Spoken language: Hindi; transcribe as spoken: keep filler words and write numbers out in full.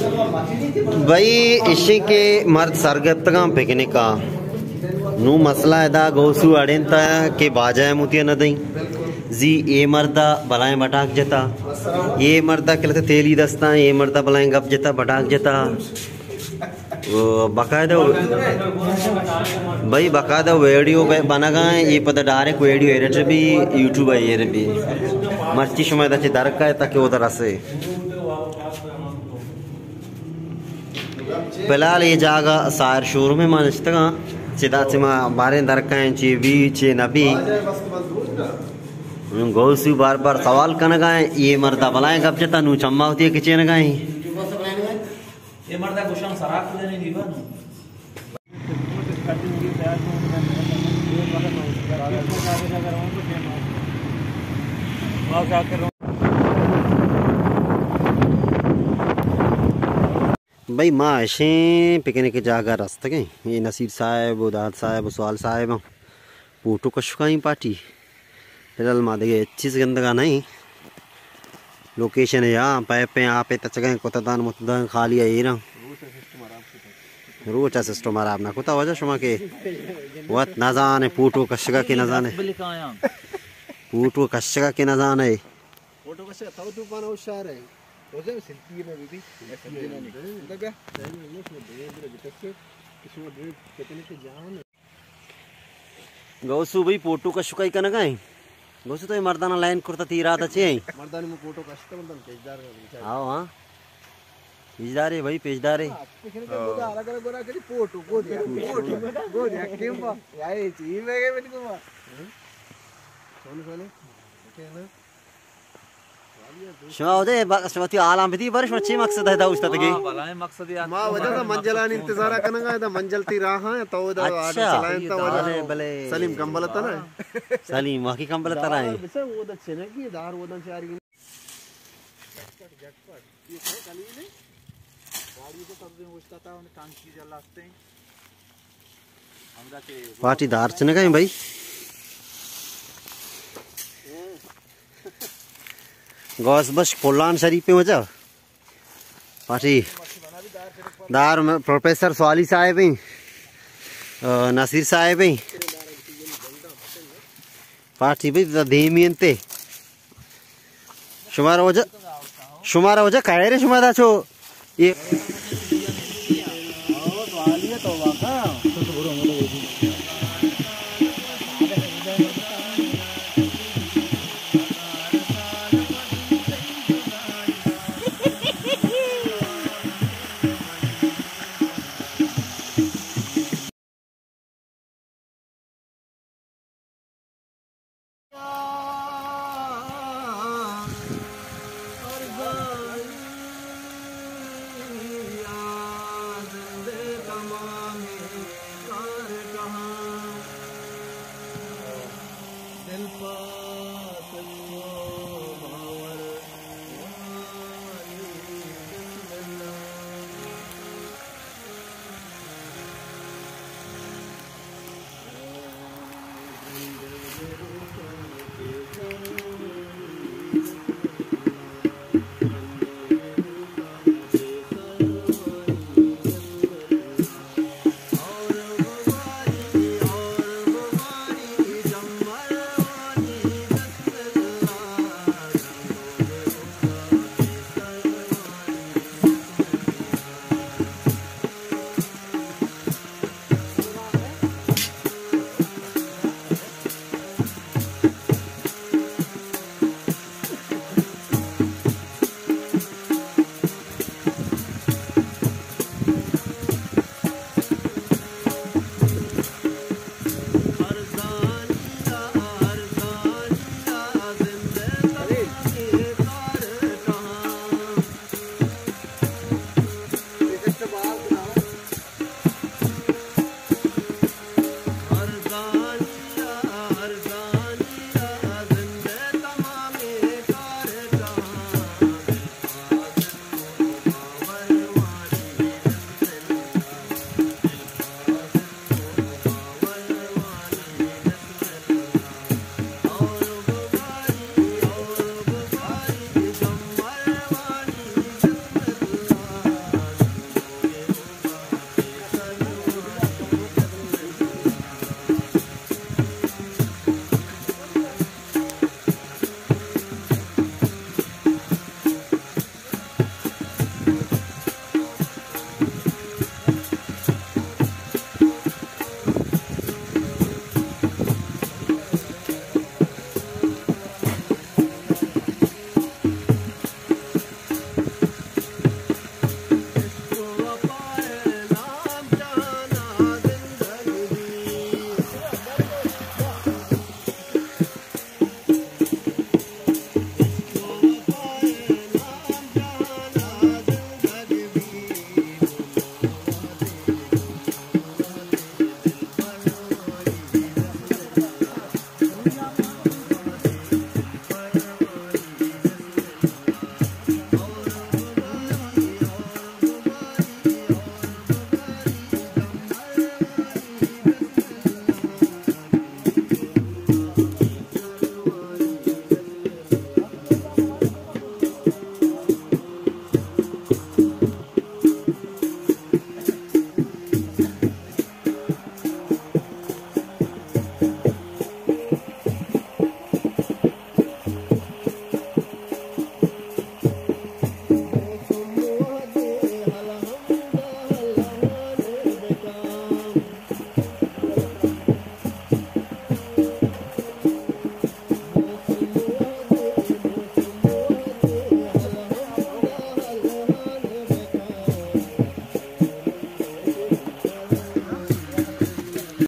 भाई इसी के मर्द सरगत का पिकनिक का नू मसला है गोसू अड़ेंता के बाजाए मुतिया न दई जी ये मर्दा बलाएं बटाक जता ये मर्दा कहते तेली दस्ता ये मर्दा बलाएं गप जता बटाक जता बाकायदा भाई बाकायदा वीडियो बना गए ये पता डायरेक्ट वीडियो एडिट भी यूट्यूब है ये भी मर्ची समय दचे दरका है ताकि उधर से फिलहाल ये जागा सार शोरूम में मानता चिदा चिमा बारे दरका चे भी चे नबी गौसू बार बार सवाल करना गाए ये मर्दा बलाएं गप जता नू चम्मा होती है किचे न गाए ये मर्दा गुशाम सराफ देने नहीं बन भाई माँ ऐसे पिकनिक के जागा रास्ते गए ये नसीर साहब उदाद साहब सवाल साहब फोटो कशुकाई पार्टी फिलहाल माँ देखे अच्छी से गंदगा नहीं लोकेशन है यहाँ पैप पे यहाँ पे तच गए कोतादान मुतदान खा लिया ये ना रोचा सिस्टम आराम ना कोता वजह शुमा के वत ना जाने फोटो कशगा के ना जाने फोटो कशगा के ना जाने फोटो कशगा तो तू पाना होशियार है रोजे सिल्की में बीबी मतलब क्या गौसू भाई फोटो कशुकाई का ना गए गोसु तो मर्दाना लाइन करता तीरा था चे मर्दानी में फोटो कष्ट बंदन पेजदार है आओ हां पेजदार है भाई पेजदार है अलग अलग गोरा करी फोटो को दे फोटो गो दे केम याय ची में के बिन को सोने सोने ओके ना शवा दे शवती आलम भी बरश मच्छी मकसद है उस तक की हां भला मकसद यार मां वजह से मंजलान इंतजार करना है मंजल ती राह है तो उधर आगे चलाएं तो अरे भले सलीम कंबल था ना सलीम वाकी कंबल तरह है वैसे वो द चने की दार वो द चार की झटपट ये है कली ने गाड़ी को सब दिन उसका था उन्हें टांकी जलाते हैं हमरा के पार्टी दार चने का भाई गौस बस कोलान शरीफ पे वजह पार्टी दार में प्रोफेसर सवाली साहब हैं नसीर साहब हैं पार्टी भी धीमियन ते शुमारा वजह शुमारा वजह कह रहे शुमारा छो ये